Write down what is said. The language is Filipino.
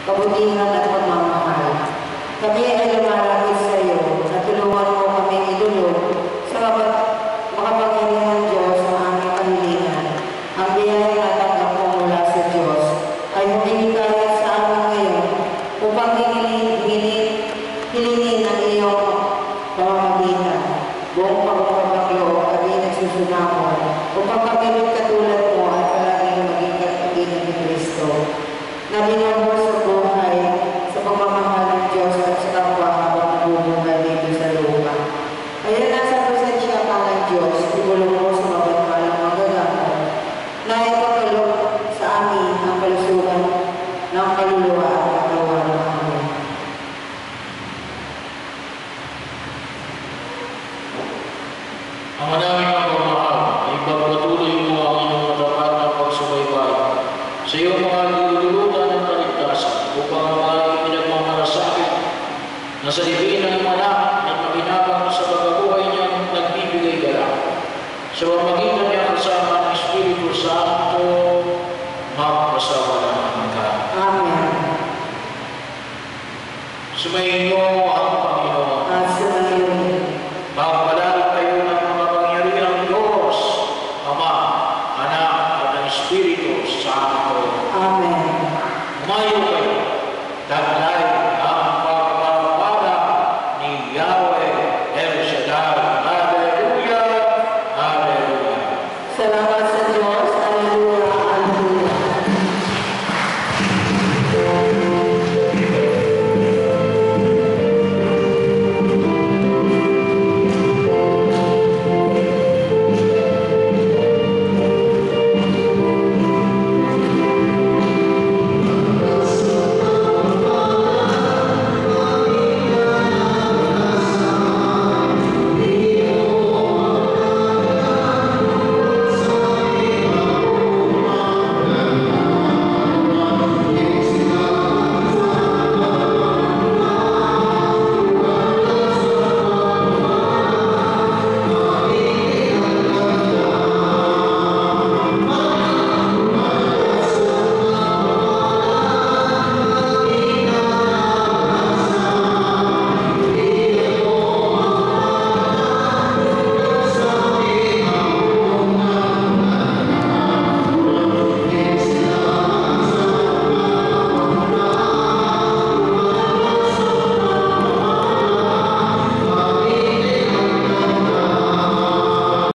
kabutihan at pagmamahal. Kami ay lumalapit sa iyo at tulungan mo kami idulog sa makapangyarihan Diyos ng aming kahilingan. Ang biyayang natanggap mo mula sa Diyos ay humihikayat sa amin ngayon upang hilingin ang iyong pamamagitan. Buong pagpapagloob kami nagsusunamon upang kami katulad mo at palaging maging katigilan ni Kristo na binabor sa buhay sa pagmamahal ng Diyos at sa kapwa habang nabubuhay dito sa lupa. Kaya nasa presensya ka ng Diyos, ibulong mo sa mabagmalang magagamot na ipagkaloob sa amin ang kalusugan ng kaluluwa at katawan ng amin. Ang manaming pagmamahal ay pagpatuloy mo ang inyong matapat na pagsubaybay sa iyong mga nilulutan ng kaligtasan upang ang mga pinagmamalasakit na sa libin ng manak at makinabang sa pagkabuhay niyang nagbibigay galak. Sa pamagitan niya kasama ng Espiritu Santo, magpasawalahan ka. Amen. Sumayin niyo ang Panginoon. At sumayin. Magpalalit kayo ng makapangyarihang Diyos, Ama, Anak, at ang Espiritu Santo. Amen. Umayo kayo.